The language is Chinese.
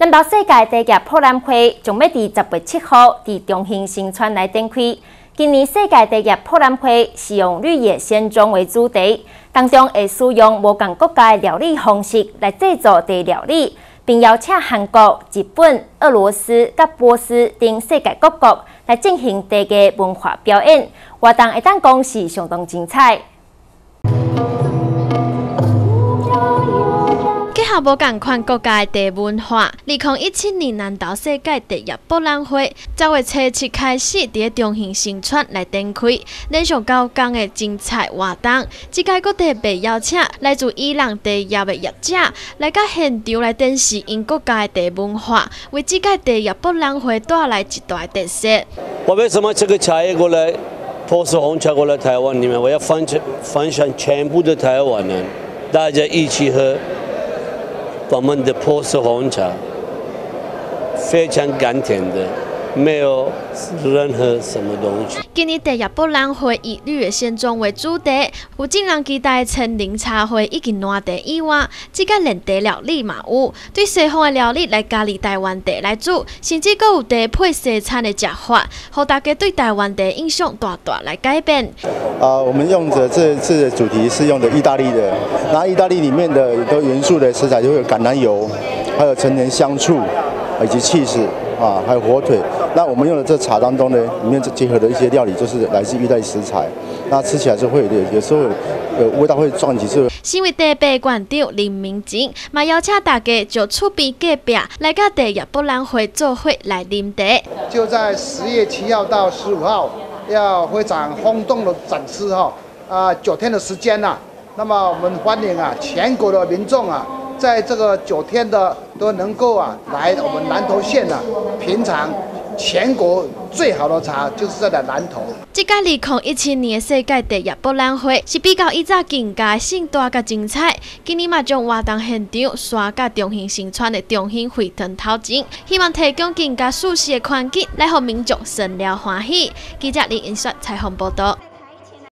本岛世界第一博览会将要伫10月7号伫中兴新村来展开。今年世界第一博览会是用绿野仙踪为主题，当中会使用无同国家的料理方式来制作地料理，并邀请韩国、日本、俄罗斯、甲波斯等世界各国来进行地个文化表演，活动会当讲是相当精彩。 结合无共款国家的地文化，2017年南投世界第一博览会10月初7开始伫中兴新村来展开，连续9天的精彩活动。这届各地被邀请来自伊朗地业的业者来到现场来展示因国家的地文化，为这届第一博览会带来一大特色。 我为什么这个茶叶过来，波斯红茶过来台湾里面，我要分享全部的台湾人，大家一起喝。 我们的波斯红茶非常甘甜的，没有任何什么东西。 今年第一博览会以绿野仙踪为主题，有令人期待的千灵茶会以及烂茶以外，这个连茶料理嘛有，对西方的料理来加入台湾茶来煮，甚至阁有茶配西餐的吃法，让大家对台湾茶印象大大来改变。 我们用的这次的主题是用的意大利的，那意大利里面的很多元素的食材就会有橄榄油，还有陈年香醋，以及cheese啊，还有火腿。那我们用的这茶当中呢，里面结合的一些料理就是来自意大利食材，那吃起来是会有时候有味道会撞几次。 身为茶杯馆长林明景，嘛邀请大家就厝边隔壁来到第一博览会做伙来啉茶。 就在10月7号到15号。 要非常轰动的展示9天的时间呐。那么我们欢迎全国的民众在这个9天的都能够来我们南投县品尝全国最好的茶，就是在南投。 这届2017年的世界第一博览会是比较以早更加盛大甲精彩。今年嘛将活动现场刷甲中兴新村的中兴会堂头前，希望提供更加舒适的环境，来让民众生了欢喜。记者李英雪采访报道。